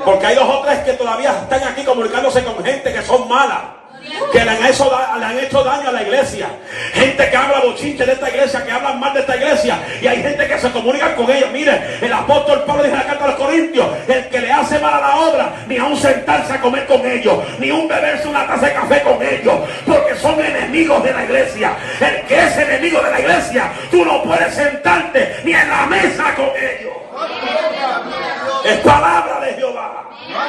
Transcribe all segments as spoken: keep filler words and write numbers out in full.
Porque hay dos o tres que todavía están aquí comunicándose con gente que son malas, que le han, hecho, le han hecho daño a la iglesia. Gente que habla bochinche de esta iglesia, que hablan mal de esta iglesia, y hay gente que se comunica con ellos. Mire, el apóstol Pablo dice en la carta a los Corintios: el que le hace mal a la obra, ni aun sentarse a comer con ellos, ni un beberse una taza de café con ellos, porque son enemigos de la iglesia. El que es enemigo de la iglesia, tú no puedes sentarte ni en la mesa con ellos. Es palabra de Jehová.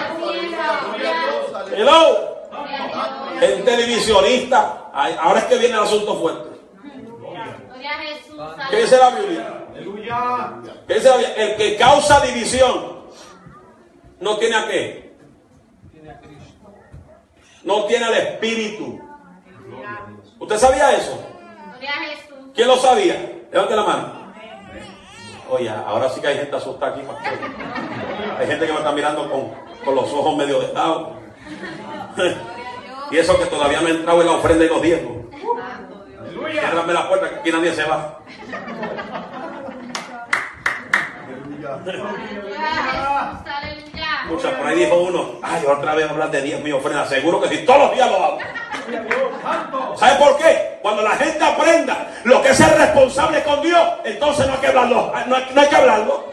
Hello. El televisionista. Ahora es que viene el asunto fuerte. ¿Qué dice la Biblia? ¿Qué dice la Biblia? El que causa división no tiene a qué. No tiene al Espíritu. ¿Usted sabía eso? ¿Quién lo sabía? Levante la mano. Oye, ahora sí que hay gente asustada aquí, pastor. Hay gente que me está mirando con, con los ojos medio vetados. Y eso que todavía no he entrado en la ofrenda y los diezmos. Ciérrame la puerta, que aquí nadie se va. Escucha, por ahí dijo uno: ay, otra vez hablar de diezmo y ofrenda. Seguro que sí, todos los días lo hago. ¿Sabe por qué? Cuando la gente aprenda lo que es ser responsable con Dios, entonces no hay que hablarlo. No hay, no hay que hablarlo.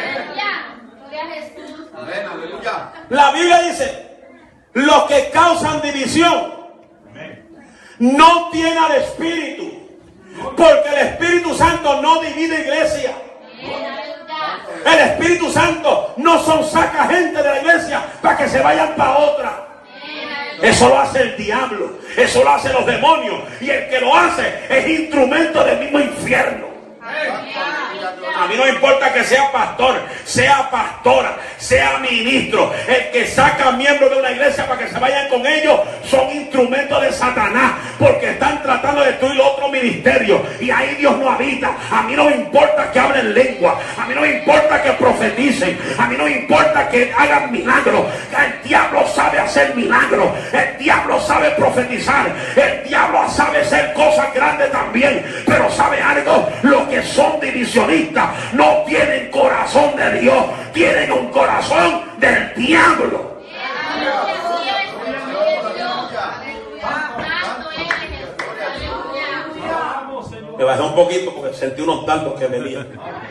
La Biblia dice: los que causan división no tienen al Espíritu, porque el Espíritu Santo no divide iglesia. El Espíritu Santo no son saca gente de la iglesia para que se vayan para otra. Eso lo hace el diablo, eso lo hacen los demonios, y el que lo hace es instrumento del mismo infierno. A mí no importa que sea pastor, sea pastora, sea ministro. El que saca miembros de una iglesia para que se vayan con ellos son instrumentos de Satanás, porque están tratando de destruir otro ministerio, y ahí Dios no habita. A mí no me importa que hablen lengua, a mí no me importa que profeticen, a mí no me importa que hagan milagros. El diablo sabe hacer milagros, el diablo sabe profetizar, el diablo sabe hacer cosas grandes también. Pero ¿sabe algo? Los que son divisionistas no tienen corazón de Dios, tienen un corazón del diablo. Me bajé un poquito porque sentí unos dardos que venían.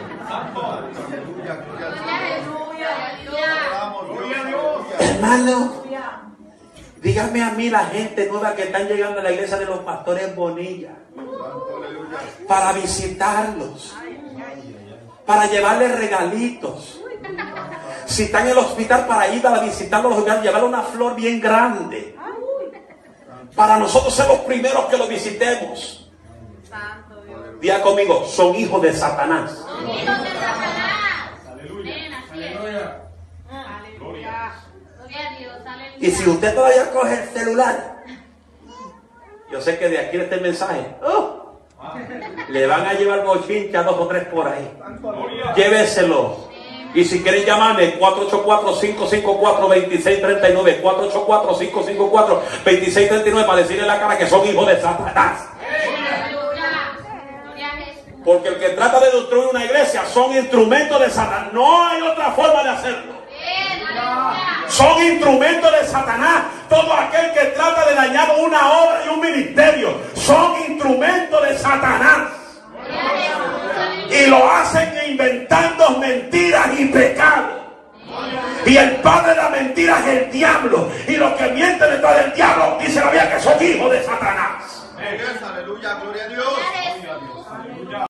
Hermano, dígame a mí la gente nueva que están llegando a la iglesia de los pastores Bonilla, para visitarlos, para llevarles regalitos. Si están en el hospital, para ir a visitarlos, llevarle una flor bien grande, para nosotros ser los primeros que los visitemos. Diga conmigo: son hijos de Satanás. Son hijos de Satanás. Aleluya. Aleluya. Y si usted todavía coge el celular, yo sé que de aquí este mensaje, oh, le van a llevar bochinche a dos o tres por ahí. Lléveselo. Y si quieren llamarme, cuatro ocho cuatro, cinco cinco cuatro, dos seis tres nueve, cuatro ocho cuatro, cinco cinco cuatro, dos seis tres nueve, para decirle en la cara que son hijos de Satanás. Porque el que trata de destruir una iglesia son instrumentos de Satanás. No hay otra forma de hacerlo. Son instrumentos de Satanás. Todo aquel que trata de dañar una obra y un ministerio son instrumentos de Satanás. Y lo hacen inventando mentiras y pecados. Y el padre de la mentira es el diablo. Y los que mienten detrás del diablo, dice la Biblia, que son hijos de Satanás. Aleluya, gloria a Dios.